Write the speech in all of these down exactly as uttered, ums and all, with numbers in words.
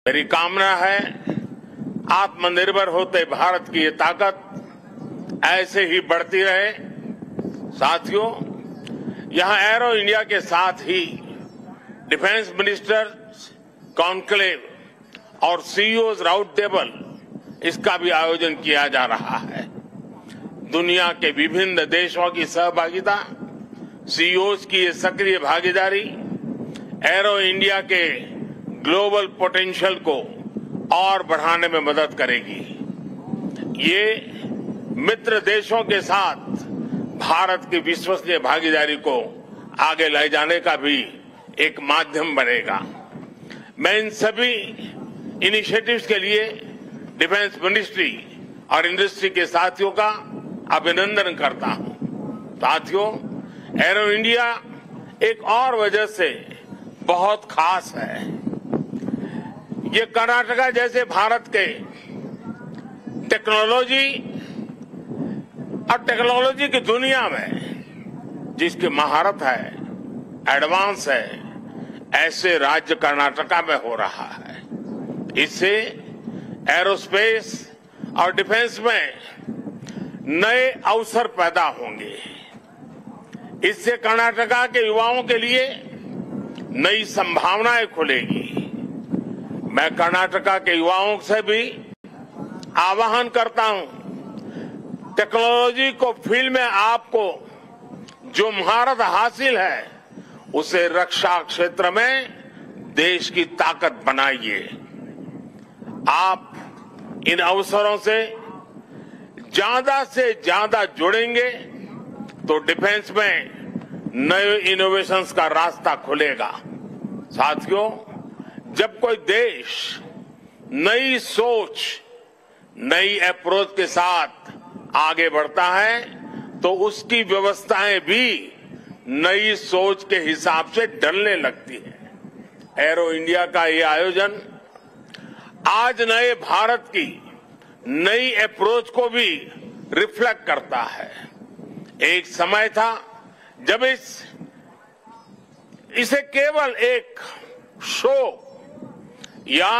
मेरी कामना है आत्मनिर्भर होते भारत की ये ताकत ऐसे ही बढ़ती रहे। साथियों, यहां एरो इंडिया के साथ ही डिफेंस मिनिस्टर कॉन्क्लेव और सीईओज राउंड टेबल इसका भी आयोजन किया जा रहा है। दुनिया के विभिन्न देशों की सहभागिता, सीईओज की ये सक्रिय भागीदारी एरो इंडिया के ग्लोबल पोटेंशियल को और बढ़ाने में मदद करेगी। ये मित्र देशों के साथ भारत की विश्वसनीय भागीदारी को आगे ले जाने का भी एक माध्यम बनेगा। मैं इन सभी इनिशिएटिव्स के लिए डिफेंस मिनिस्ट्री और इंडस्ट्री के साथियों का अभिनंदन करता हूं। साथियों, एरो इंडिया एक और वजह से बहुत खास है। ये कर्नाटका जैसे भारत के टेक्नोलॉजी और टेक्नोलॉजी की दुनिया में जिसकी महारत है, एडवांस है, ऐसे राज्य कर्नाटका में हो रहा है। इससे एरोस्पेस और डिफेंस में नए अवसर पैदा होंगे। इससे कर्नाटका के युवाओं के लिए नई संभावनाएं खुलेगी। मैं कर्नाटका के युवाओं से भी आह्वान करता हूं, टेक्नोलॉजी को फील्ड में आपको जो महारत हासिल है उसे रक्षा क्षेत्र में देश की ताकत बनाइए। आप इन अवसरों से ज्यादा से ज्यादा जुड़ेंगे तो डिफेंस में नए इनोवेशंस का रास्ता खुलेगा। साथियों, जब कोई देश नई सोच, नई अप्रोच के साथ आगे बढ़ता है तो उसकी व्यवस्थाएं भी नई सोच के हिसाब से ढलने लगती है। एरो इंडिया का ये आयोजन आज नए भारत की नई अप्रोच को भी रिफ्लेक्ट करता है। एक समय था जब इस इसे केवल एक शो या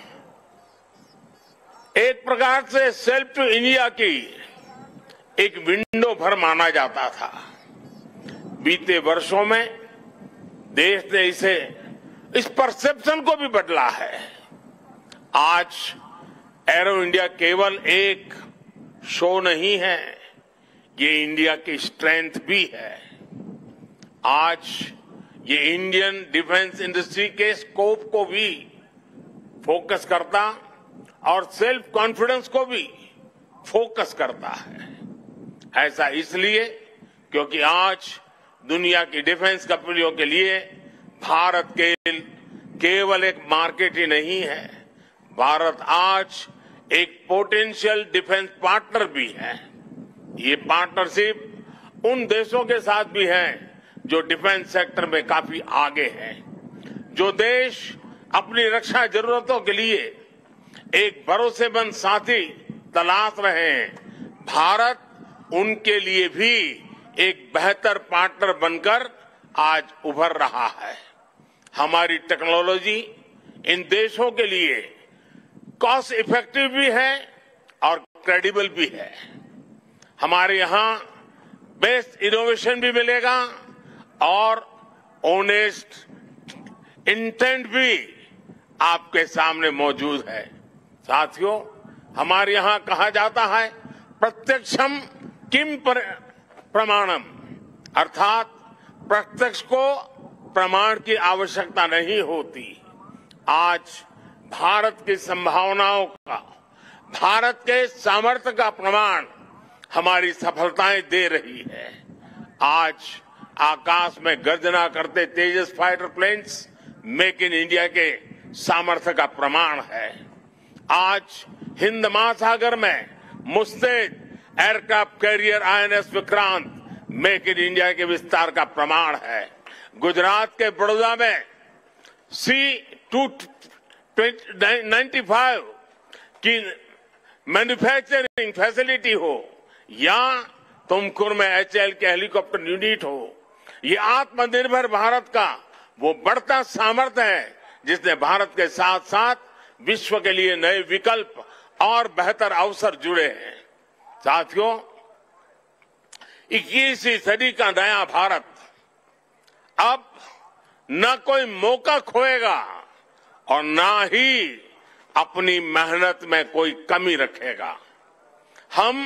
एक प्रकार से सेल्फ टू इंडिया की एक विंडो भर माना जाता था। बीते वर्षों में देश ने इसे इस परसेप्शन को भी बदला है। आज एरो इंडिया केवल एक शो नहीं है, ये इंडिया की स्ट्रेंथ भी है। आज ये इंडियन डिफेंस इंडस्ट्री के स्कोप को भी फोकस करता और सेल्फ कॉन्फिडेंस को भी फोकस करता है। ऐसा इसलिए क्योंकि आज दुनिया की डिफेंस कंपनियों के लिए भारत के केवल एक मार्केट ही नहीं है, भारत आज एक पोटेंशियल डिफेंस पार्टनर भी है। ये पार्टनरशिप उन देशों के साथ भी है जो डिफेंस सेक्टर में काफी आगे हैं। जो देश अपनी रक्षा जरूरतों के लिए एक भरोसेमंद साथी तलाश रहे हैं, भारत उनके लिए भी एक बेहतर पार्टनर बनकर आज उभर रहा है। हमारी टेक्नोलॉजी इन देशों के लिए कॉस्ट इफेक्टिव भी है और क्रेडिबल भी है। हमारे यहां बेस्ट इनोवेशन भी मिलेगा और ऑनेस्ट इंटेंट भी आपके सामने मौजूद है। साथियों, हमारे यहां कहा जाता है प्रत्यक्षम किम प्रमाणम, अर्थात प्रत्यक्ष को प्रमाण की आवश्यकता नहीं होती। आज भारत की संभावनाओं का, भारत के सामर्थ्य का प्रमाण हमारी सफलताएं दे रही है। आज आकाश में गर्जना करते Tejas fighter planes make in India के सामर्थ्य का प्रमाण है। आज हिंद महासागर में मुस्तैद aircraft carrier INS Vikrant make in India के विस्तार का प्रमाण है। गुजरात के बड़ौदा में सी टू नाइन्टी फाइव की मैन्युफैक्चरिंग फैसिलिटी हो या तुमकुर में एचएएल के हेलीकॉप्टर यूनिट हो, ये आत्मनिर्भर भारत का वो बढ़ता सामर्थ्य है जिसने भारत के साथ साथ विश्व के लिए नए विकल्प और बेहतर अवसर जुड़े हैं। साथियों, इक्कीसवीं सदी का नया भारत अब न कोई मौका खोएगा और न ही अपनी मेहनत में कोई कमी रखेगा। हम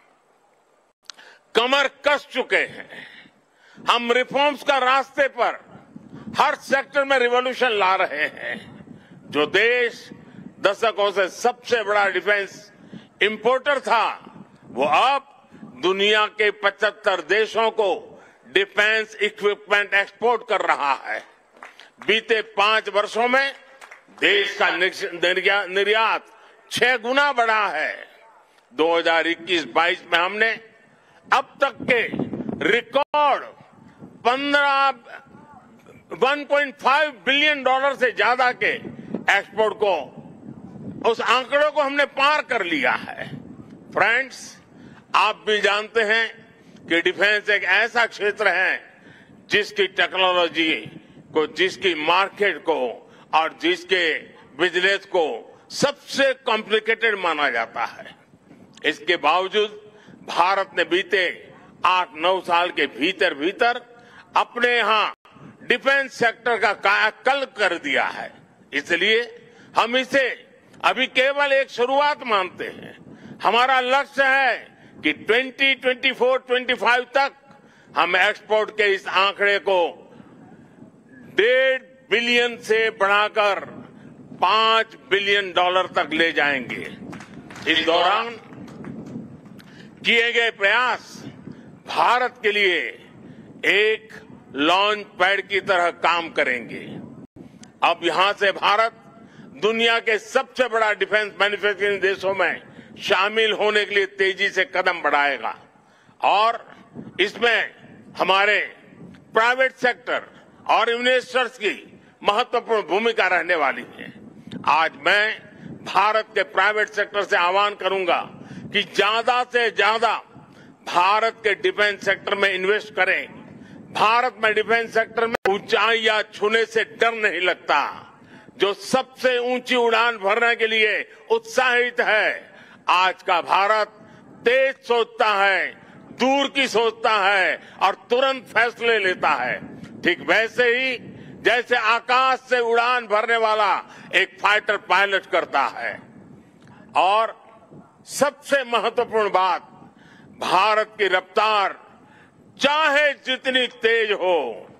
कमर कस चुके हैं। हम रिफॉर्म्स का रास्ते पर हर सेक्टर में रिवॉल्यूशन ला रहे हैं। जो देश दशकों से सबसे बड़ा डिफेंस इंपोर्टर था, वो अब दुनिया के पचहत्तर देशों को डिफेंस इक्विपमेंट एक्सपोर्ट कर रहा है। बीते पांच वर्षों में देश का निर्यात छह गुना बढ़ा है। दो हज़ार इक्कीस बाईस में हमने अब तक के रिकॉर्ड पंद्रह एक पॉइंट पाँच बिलियन डॉलर से ज्यादा के एक्सपोर्ट को, उस आंकड़ों को हमने पार कर लिया है। फ्रेंड्स, आप भी जानते हैं कि डिफेंस एक ऐसा क्षेत्र है जिसकी टेक्नोलॉजी को, जिसकी मार्केट को और जिसके बिजनेस को सबसे कॉम्प्लिकेटेड माना जाता है। इसके बावजूद भारत ने बीते आठ नौ साल के भीतर भीतर अपने यहां डिफेंस सेक्टर का कायाकल्प कर दिया है। इसलिए हम इसे अभी केवल एक शुरुआत मानते हैं। हमारा लक्ष्य है कि दो हज़ार चौबीस पच्चीस तक हम एक्सपोर्ट के इस आंकड़े को डेढ़ बिलियन से बढ़ाकर पांच बिलियन डॉलर तक ले जाएंगे। इस दौरान किए गए प्रयास भारत के लिए एक लॉन्च पैड की तरह काम करेंगे। अब यहां से भारत दुनिया के सबसे बड़ा डिफेंस मैन्युफैक्चरिंग देशों में शामिल होने के लिए तेजी से कदम बढ़ाएगा और इसमें हमारे प्राइवेट सेक्टर और इन्वेस्टर्स की महत्वपूर्ण भूमिका रहने वाली है। आज मैं भारत के प्राइवेट सेक्टर से आह्वान करूंगा कि ज्यादा से ज्यादा भारत के डिफेंस सेक्टर में इन्वेस्ट करें। भारत में डिफेंस सेक्टर में ऊंचाइयां छूने से डर नहीं लगता। जो सबसे ऊंची उड़ान भरने के लिए उत्साहित है, आज का भारत तेज सोचता है, दूर की सोचता है और तुरंत फैसले लेता है। ठीक वैसे ही जैसे आकाश से उड़ान भरने वाला एक फाइटर पायलट करता है। और सबसे महत्वपूर्ण बात, भारत की रफ्तार चाहे जितनी तेज हो,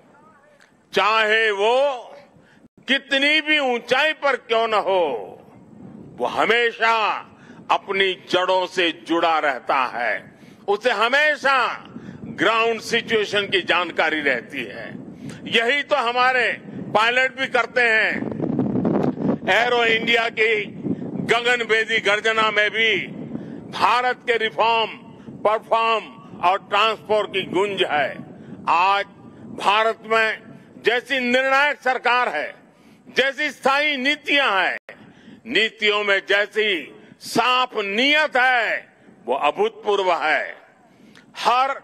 चाहे वो कितनी भी ऊंचाई पर क्यों न हो, वो हमेशा अपनी जड़ों से जुड़ा रहता है। उसे हमेशा ग्राउंड सिचुएशन की जानकारी रहती है। यही तो हमारे पायलट भी करते हैं। एरो इंडिया की गगनभेदी गर्जना में भी भारत के रिफॉर्म, परफॉर्म और ट्रांसपोर्ट की गूंज है। आज भारत में जैसी निर्णायक सरकार है, जैसी स्थायी नीतियां हैं, नीतियों में जैसी साफ नीयत है, वो अभूतपूर्व है। हर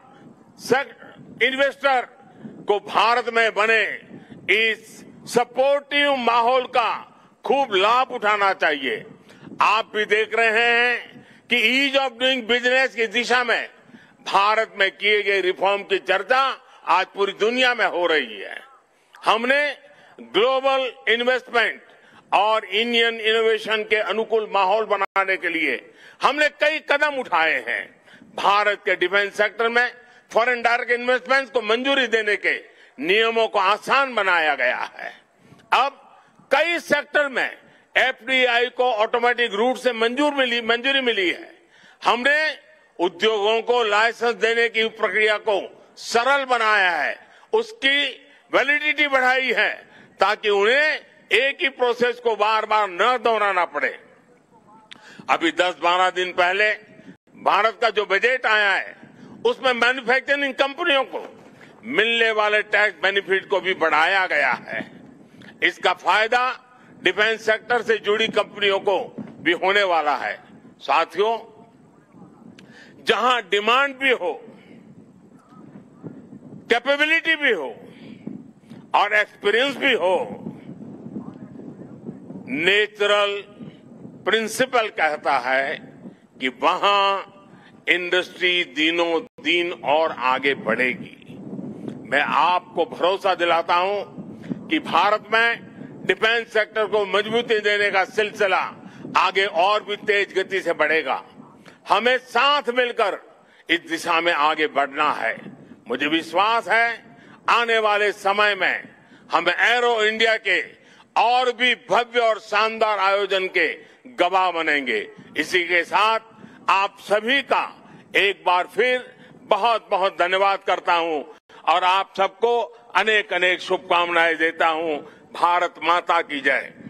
इन्वेस्टर को भारत में बने इस सपोर्टिव माहौल का खूब लाभ उठाना चाहिए। आप भी देख रहे हैं कि ईज ऑफ डूइंग बिजनेस की दिशा में भारत में किए गए रिफॉर्म की चर्चा आज पूरी दुनिया में हो रही है। हमने ग्लोबल इन्वेस्टमेंट और इंडियन इनोवेशन के अनुकूल माहौल बनाने के लिए हमने कई कदम उठाए हैं। भारत के डिफेंस सेक्टर में फॉरेन डायरेक्ट इन्वेस्टमेंट को मंजूरी देने के नियमों को आसान बनाया गया है। अब कई सेक्टर में एफडीआई को ऑटोमेटिक रूट से मंजूर मिली मंजूरी मिली है। हमने उद्योगों को लाइसेंस देने की प्रक्रिया को सरल बनाया है, उसकी वैलिडिटी बढ़ाई है ताकि उन्हें एक ही प्रोसेस को बार बार न दोहराना पड़े। अभी दस बारह दिन पहले भारत का जो बजट आया है, उसमें मैन्युफैक्चरिंग कंपनियों को मिलने वाले टैक्स बेनिफिट को भी बढ़ाया गया है। इसका फायदा डिफेंस सेक्टर से जुड़ी कंपनियों को भी होने वाला है। साथियों, जहां डिमांड भी हो, कैपेबिलिटी भी हो और एक्सपीरियंस भी हो, नेचुरल प्रिंसिपल कहता है कि वहां इंडस्ट्री दिनों दिन और आगे बढ़ेगी। मैं आपको भरोसा दिलाता हूं कि भारत में डिफेंस सेक्टर को मजबूती देने का सिलसिला आगे और भी तेज गति से बढ़ेगा। हमें साथ मिलकर इस दिशा में आगे बढ़ना है। मुझे विश्वास है आने वाले समय में हम एरो इंडिया के और भी भव्य और शानदार आयोजन के गवाह बनेंगे। इसी के साथ आप सभी का एक बार फिर बहुत बहुत धन्यवाद करता हूं और आप सबको अनेक अनेक शुभकामनाएं देता हूं। भारत माता की जय।